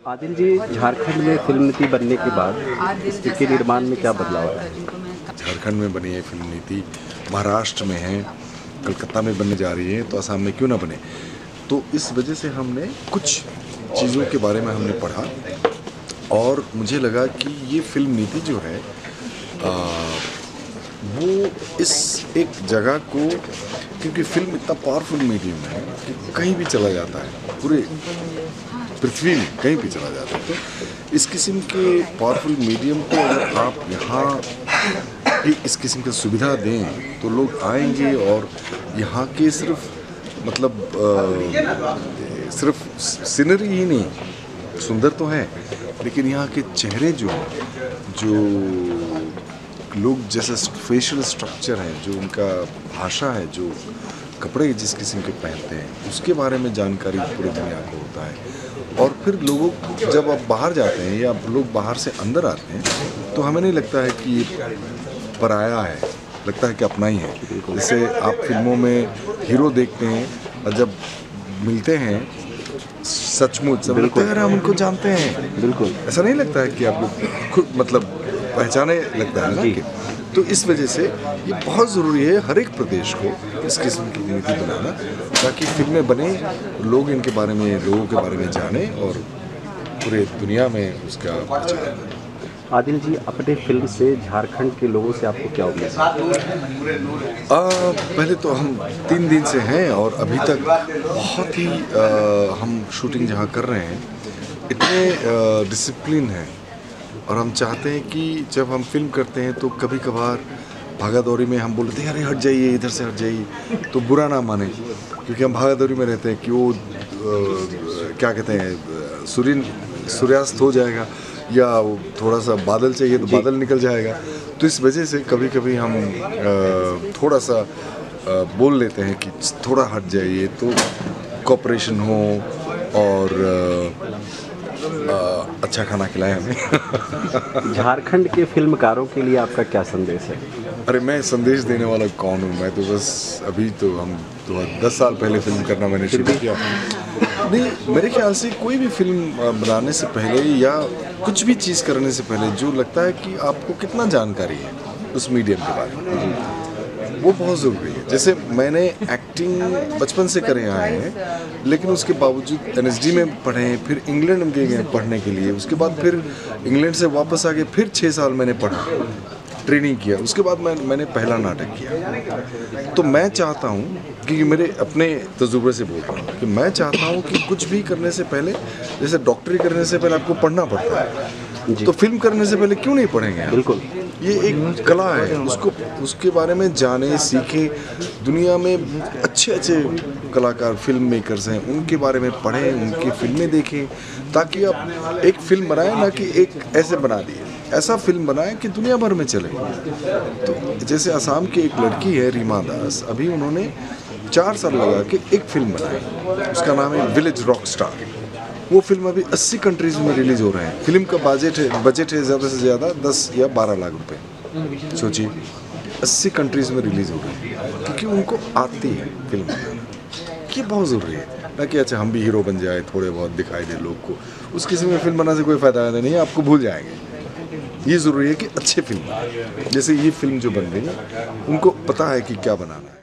आदिल जी, झारखंड में फिल्म नीति बनने के बाद इसके निर्माण में क्या बदलाव आया है? झारखंड में बनी है फिल्म नीति, महाराष्ट्र में है, कलकत्ता में बनने जा रही है, तो असम में क्यों ना बने। तो इस वजह से हमने कुछ चीज़ों के बारे में हमने पढ़ा और मुझे लगा कि ये फिल्म नीति जो है वो इस एक जगह को, क्योंकि फिल्म इतना पावरफुल मीडियम है कि कहीं भी चला जाता है, पूरे पृथ्वी में कहीं भी चला जाता है। तो इस किस्म के पावरफुल मीडियम को अगर आप यहाँ भी इस किस्म की सुविधा दें तो लोग आएंगे और यहाँ के सिर्फ सीनरी ही नहीं, सुंदर तो है, लेकिन यहाँ के चेहरे जो लोग जैसा फेशियल स्ट्रक्चर है, जो उनका भाषा है, जो कपड़े जिस किस्म के पहनते हैं, उसके बारे में जानकारी पूरी दुनिया को होता है। और फिर लोगों जब आप बाहर जाते हैं या लोग बाहर से अंदर आते हैं तो हमें नहीं लगता है कि ये पराया है, लगता है कि अपना ही है। जैसे आप फिल्मों में हीरो देखते हैं और जब मिलते हैं सचमुच सब लगता है हम उनको जानते हैं, बिल्कुल ऐसा नहीं लगता है कि आप लोग खुद पहचाने लगता है ना कि। तो इस वजह से ये बहुत ज़रूरी है हर एक प्रदेश को इस किस्म की नीति बनाना, ताकि फिल्में बने, लोग इनके बारे में, लोगों के बारे में जाने और पूरे दुनिया में उसका प्रचार करें। आदिल जी, अपने फिल्म से झारखंड के लोगों से आपको क्या उम्मीद है? पहले तो हम 3 दिन से हैं और अभी तक बहुत ही हम शूटिंग जहाँ कर रहे हैं इतने डिसिप्लिन हैं, और हम चाहते हैं कि जब हम फिल्म करते हैं तो कभी कभार भागा दौड़ी में हम बोलते हैं अरे हट जाइए, इधर से हट जाइए, तो बुरा ना माने, क्योंकि हम भागा दौड़ी में रहते हैं कि वो क्या कहते हैं, सूर्यास्त हो जाएगा या थोड़ा सा बादल चाहिए तो बादल निकल जाएगा। तो इस वजह से कभी कभी हम थोड़ा सा बोल लेते हैं कि थोड़ा हट जाइए तो कोऑपरेशन हो और अच्छा खाना खिलाए हमें। झारखंड के फिल्मकारों के लिए आपका क्या संदेश है? अरे मैं संदेश देने वाला कौन हूँ, मैं तो बस अभी तो हम तो 10 साल पहले फिल्म करना मैंने शुरू किया। नहीं, मेरे ख्याल से कोई भी फिल्म बनाने से पहले या कुछ भी चीज़ करने से पहले जो लगता है कि आपको कितना जानकारी है उस मीडियम के बारे में, वो बहुत ज़रूरी है। जैसे मैंने एक्टिंग बचपन से करे आए हैं, लेकिन उसके बावजूद NSD में पढ़े, फिर इंग्लैंड में गए पढ़ने के लिए, उसके बाद फिर इंग्लैंड से वापस आके फिर 6 साल मैंने पढ़ा, ट्रेनिंग किया, उसके बाद मैंने पहला नाटक किया। तो मैं चाहता हूँ, क्योंकि मेरे अपने तजुर्बे से बोल रहा हूँ, कि मैं चाहता हूँ कि कुछ भी करने से पहले, जैसे डॉक्टरी करने से पहले आपको पढ़ना पड़ता है, तो फिल्म करने से पहले क्यों नहीं पढ़ेंगे? बिल्कुल, ये एक कला है, उसके बारे में जाने, सीखें। दुनिया में अच्छे कलाकार, फिल्म मेकर्स हैं, उनके बारे में पढ़ें, उनकी फिल्में देखें, ताकि आप एक फिल्म बनाएं, ना कि एक ऐसे बना दिए, ऐसा फिल्म बनाएं कि दुनिया भर में चले। तो जैसे असम की एक लड़की है रीमा दास, अभी उन्होंने 4 साल लगा के एक फिल्म बनाई, उसका नाम है विलेज रॉक स्टार। वो फिल्म अभी 80 कंट्रीज़ में रिलीज़ हो रहे हैं। फिल्म का बजट है ज़्यादा से ज़्यादा 10 या 12 लाख रुपए। सोचिए 80 कंट्रीज़ में रिलीज़ हो रही है, क्योंकि उनको आती है फिल्म बनाना। ये बहुत ज़रूरी है, ना कि अच्छा हम भी हीरो बन जाए, थोड़े बहुत दिखाई दे लोग को, उस किस्म में फिल्म बनाने से कोई फ़ायदा नहीं है, आपको भूल जाएंगे। ये ज़रूरी है कि अच्छे फिल्म, जैसे ये फिल्म जो बन रही है, उनको पता है कि क्या बनाना है।